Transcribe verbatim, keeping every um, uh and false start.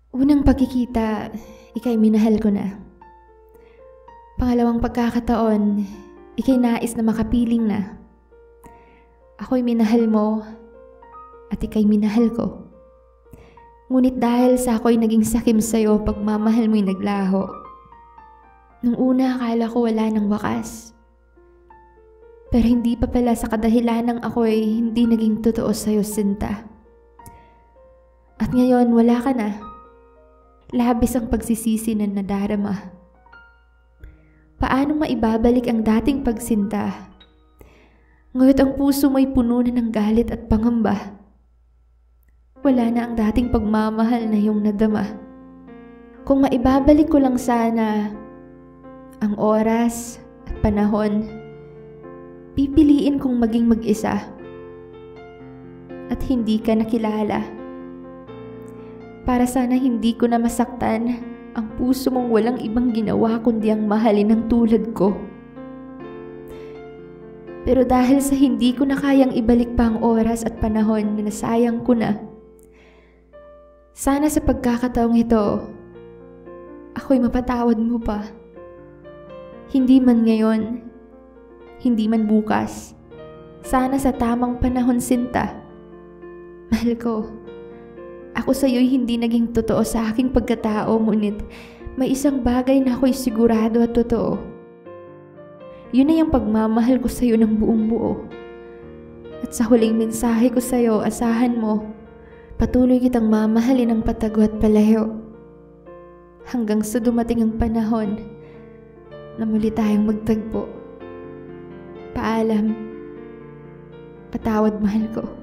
Unang pagkikita, ika'y minahal ko na. Pangalawang pagkakataon, ika'y nais na makapiling na. Ako'y minahal mo at ika'y minahal ko. Ngunit dahil sa ako'y naging sakim sa'yo, pagmamahal mo'y naglaho. Nung una, akala ko wala nang wakas. Pero hindi pa pala sa kadahilanang ako'y hindi naging totoo sa'yo, Sinta. At ngayon, wala ka na. Labis ang pagsisisi na nadarama. Paano maibabalik ang dating pagsinta? Ngayon ang puso mo'y puno na ng galit at pangamba. Wala na ang dating pagmamahal na iyong nadama. Kung maibabalik ko lang sana ang oras at panahon, pipiliin kong maging mag-isa at hindi ka nakilala. Para sana hindi ko na masaktan ang puso mong walang ibang ginawa kundi ang mahalin ng tulad ko. Pero dahil sa hindi ko na kayang ibalik pa ang oras at panahon na nasayang ko na, sana sa pagkakataong ito, ako'y mapatawad mo pa. Hindi man ngayon, hindi man bukas, sana sa tamang panahon, Sinta. Mahal ko, ako sa'yo'y hindi naging totoo sa aking pagkatao, ngunit may isang bagay na ako'y sigurado at totoo. Yun ay ang pagmamahal ko sa'yo ng buong buo. At sa huling mensahe ko sa'yo, asahan mo, patuloy kitang mamahalin ng patago at palayo. Hanggang sa dumating ang panahon na muli tayong magtagpo. Paalam. Patawad, mahal ko.